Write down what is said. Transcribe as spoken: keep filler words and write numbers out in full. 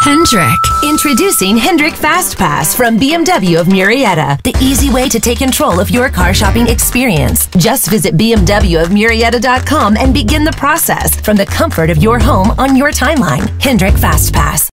Hendrick. Introducing Hendrick Fast Pass from B M W of Murrieta. The easy way to take control of your car shopping experience. Just visit B M W of Murrieta dot com and begin the process from the comfort of your home on your timeline. Hendrick Fast Pass.